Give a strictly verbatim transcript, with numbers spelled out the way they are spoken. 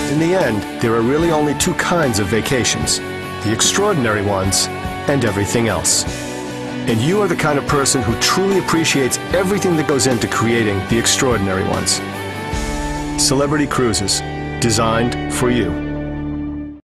In the end, there are really only two kinds of vacations: the extraordinary ones and everything else. And you are the kind of person who truly appreciates everything that goes into creating the extraordinary ones. Celebrity Cruises, designed for you.